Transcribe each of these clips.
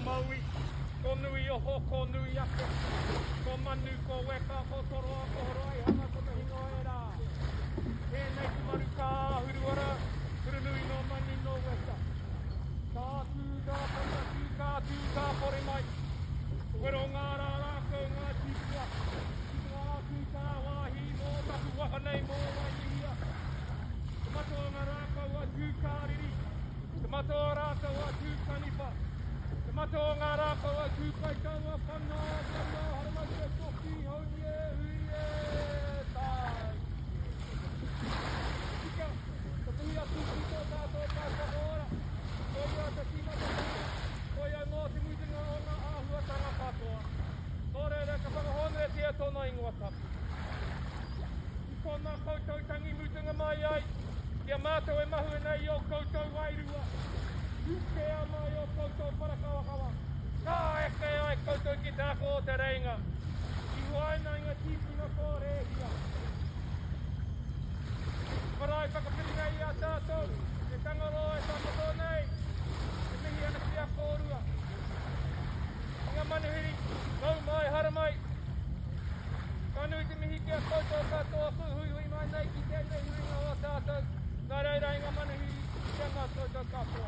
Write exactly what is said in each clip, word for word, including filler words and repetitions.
maui, ko nui o ho, ko nui ako, ko manu, ko weka, ko toroa, ko horoai, hanga ko mahingo e rā. Tēnei tu maru ka ahuruara, hurunui no mani no weka. Ka tū ka pata tū ka tū ka pore mai. Wero ngā rā rākau ngā tīpua. Ngā tū ka wāhi mō taku wahanei mō waihia. Te matoa ngā rākau a tū ka riri. Te matoa rākau a tū ka nipa. Te matoa ngā rākau a tū kai kau a whana. Whana haramai te toki haunie huie tai. Tika, te tuhi atu tūko tātou tātou ora. Koia te tina te tina. Koia ngō te muitinga o ngā āhuatanga katoa. Nō reira ka whakahone e tia tōna ingoa tapu. I tōna koutou tangi muitinga mai ai. Kia mātou e mahu e nei o koutou wairua. Ukea mai o koutou parakawakawa. Kā eke ai koutou ki tāko o te reinga. I huaina inga tīpuna kōrehia. Marae whakapiri nei a tātou. E tangaroa e tāmato nei. E mihi ana kia kōrua. Inga manuhiri, nau mai, hara mai. Kanui te mihi kia koutou katoa ku hui hui mai nei ki tēnei huinga o tātou. Nā reira inga manuhiri, kia ngā koutou katoa.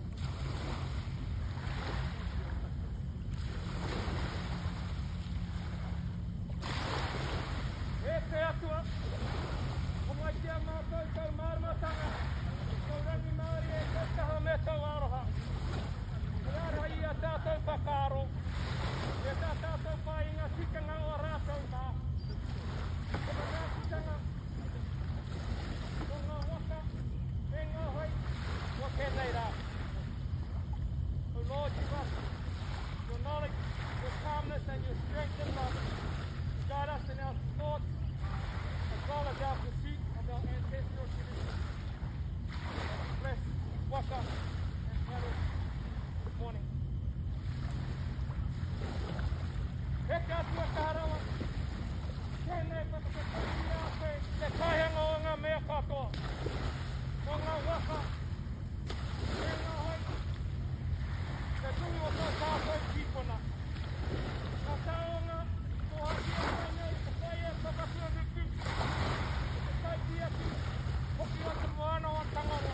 E te atua, o mai kia mā koutou māramatanga. Kau rangi Māori e kau taha me tau aroha. E ara i a tātou whakaaro. E tā tātou pai ngā tikanga o rātou tā. E tā ngā tikanga o ngā waka, e ngā hoi, o tēnei rā. So Lord, you must, your knowledge, your calmness and your strength and love guide us in our thoughts as well as our pursuit of our ancestral traditions. Bless Waka and Harold this morning. He te atua kārawa, tēnei whakapataki a koe, te kaihanga o ngā mea katoa, o ngā waka, e ngā hoi, te tui o tō tātou tīpuna. Ngā taonga, ko haki a koe nei, te kai e whakatua ruku, te kai ki atu, hoki o te moana o tangaro.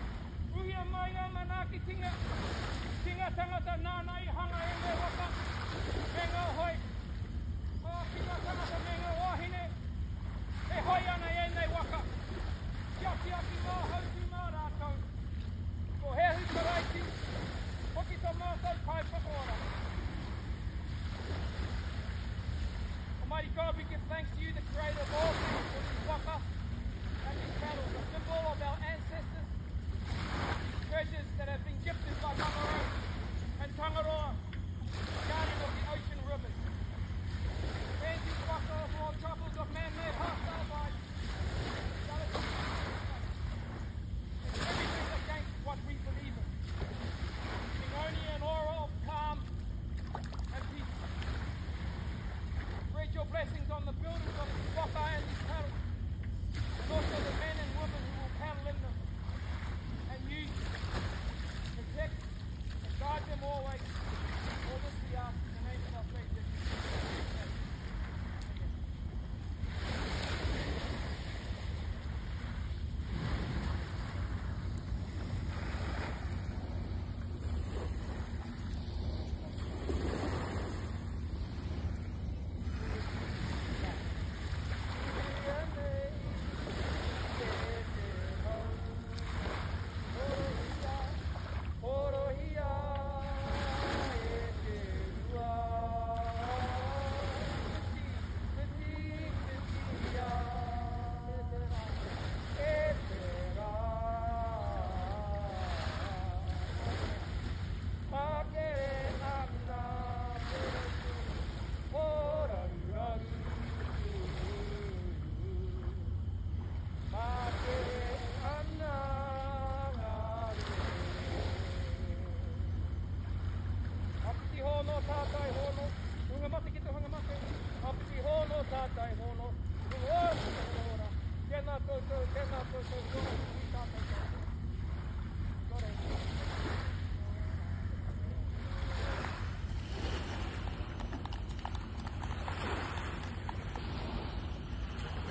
Tinga, tinga tangata nānai hanga e me waka. Menga hoi. O ki ngā tangata menga wahine. E hoi ana e nei waka. Kia ki aki ngā hauti mā rātou. Ko he huka raiti. Hoki tō mātou kai whakaora. Almighty God, we give thanks to you, the creator of all things, for these waka and these cattle, the symbol of our ancestors, these treasures that have been gifted by Mangaro and Tangaroa, guardian of the ocean rivers. And these waka for all troubles of man-made hostile vibes, and everything against what we believe in. Being only an aura of calm and peace. Spread your blessings on the buildings of these waka and these cattle, and also the men and women who will paddle in them, and use them, protect and guide them always. All this we ask in the name of our faith. Tātai hono, runga mate ki te hanga mate, apiti hono, tātai hono, runga ora, ora, tēnā koutou, tēnā koutou, tōna ki tātai tātai. Tore.